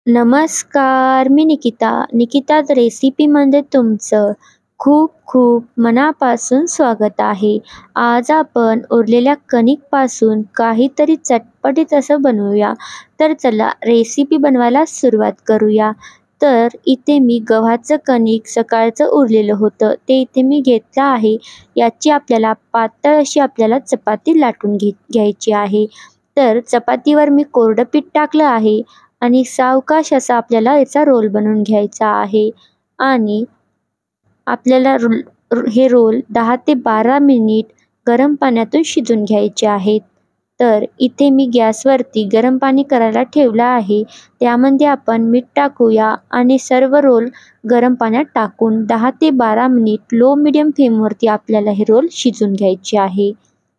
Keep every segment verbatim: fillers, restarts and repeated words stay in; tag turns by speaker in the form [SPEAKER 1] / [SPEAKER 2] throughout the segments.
[SPEAKER 1] नमस्कार, मी निकिता. निकिताज रेसिपीमध्ये तुमचं खूप खूप मनापासून स्वागत आहे. आज आपण उरलेल्या कणिकपासून काहीतरी चटपटीत असं बनवूया. तर चला रेसिपी बनवायला सुरुवात करूया. तर इथे मी गव्हाचं कणिक सकाळचं उरलेलं होतं ते इथे मी घेतलं आहे. याची आपल्याला पातळ अशी आपल्याला चपाती लाटून घे घ्यायची आहे. तर चपातीवर मी कोरडं पीठ टाकलं आहे आणि सावकाश असा आपल्याला याचा रोल बनवून घ्यायचा आहे आणि आपल्याला रोल हे रोल दहा ते बारा मिनिट गरम पाण्यातून शिजून घ्यायचे आहेत. तर इथे मी गॅसवरती गरम पाणी करायला ठेवलं आहे. त्यामध्ये आपण मीठ टाकूया आणि सर्व रोल गरम पाण्यात टाकून दहा ते बारा मिनिट लो मीडियम फ्लेमवरती आपल्याला हे रोल शिजून घ्यायचे आहे.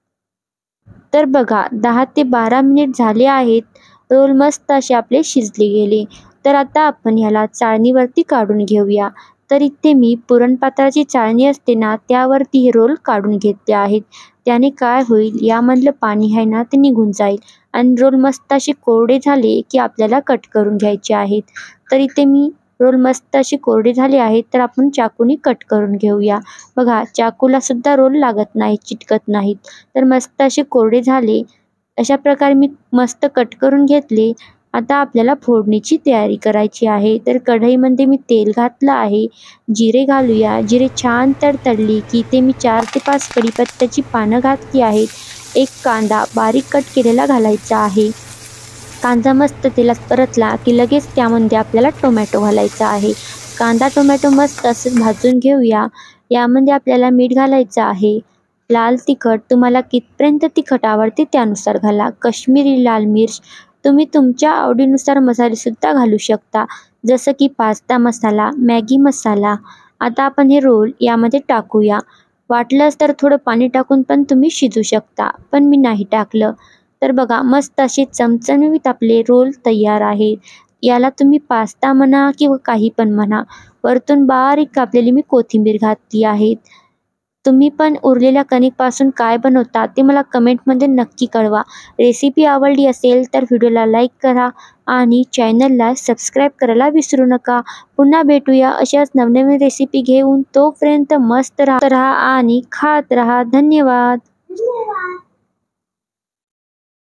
[SPEAKER 1] तर बघा दहा ते बारा मिनिट झाले आहेत. रोल मस्त असे आपले शिजले गेले. तर आता आपण ह्याला चाळणीवरती काढून घेऊया. तर इथे मी पुरणपात्राची चाळणी असते ना त्यावरती हे रोल काढून घेतले आहेत. त्याने काय होईल यामधलं पाणी आहे ना ते निघून जाईल आणि रोल मस्त असे कोरडे झाले की आपल्याला कट करून घ्यायचे आहेत. तर इथे मी रोल मस्त असे कोरडे झाले आहेत तर आपण चाकूने कट करून घेऊया. बघा चाकूला सुद्धा रोल लागत नाही, चिटकत नाहीत. तर मस्त असे कोरडे झाले. अशा प्रकारे मी मस्त कट करून घेतले. आता आपल्याला फोडणीची तयारी करायची आहे. तर कढईमध्ये मी तेल घातलं आहे. जिरे घालूया. जिरे छान तडतडली की इथे मी चार ते पाच कढीपत्त्याची पानं घातली आहेत. एक कांदा बारीक कट केलेला घालायचा आहे. कांदा मस्त तेलात परतला की लगेच त्यामध्ये आपल्याला टोमॅटो घालायचा आहे. कांदा टोमॅटो मस्त असं भाजून घेऊया. यामध्ये आपल्याला मीठ घालायचं आहे. लाल तिखट तुम्हाला कितपर्यंत तिखट आवडते त्यानुसार घाला. काश्मीरी लाल मिर्च तुम्ही तुमच्या आवडीनुसार मसालेसुद्धा घालू शकता, जसं की पास्ता मसाला, मॅगी मसाला. आता आपण हे रोल यामध्ये टाकूया. वाटलंच तर थोडं पाणी टाकून पण तुम्ही शिजू शकता, पण मी नाही टाकलं. तर बघा मस्त असे चमचमीत आपले रोल तयार आहेत. याला तुम्ही पास्ता म्हणा किंवा काही पण म्हणा. वरतून बारीक कापलेली मी कोथिंबीर घातली आहे. तुम्ही पण उरलेल्या कणिकपासून काय बनवता ते मला कमेंटमध्ये नक्की कळवा. रेसिपी आवडली असेल तर व्हिडिओला लाईक करा आणि चॅनलला सबस्क्राईब करायला विसरू नका. पुन्हा भेटूया अशाच नवनवीन रेसिपी घेऊन. तोपर्यंत मस्त राहा आणि खात राहा. धन्यवाद.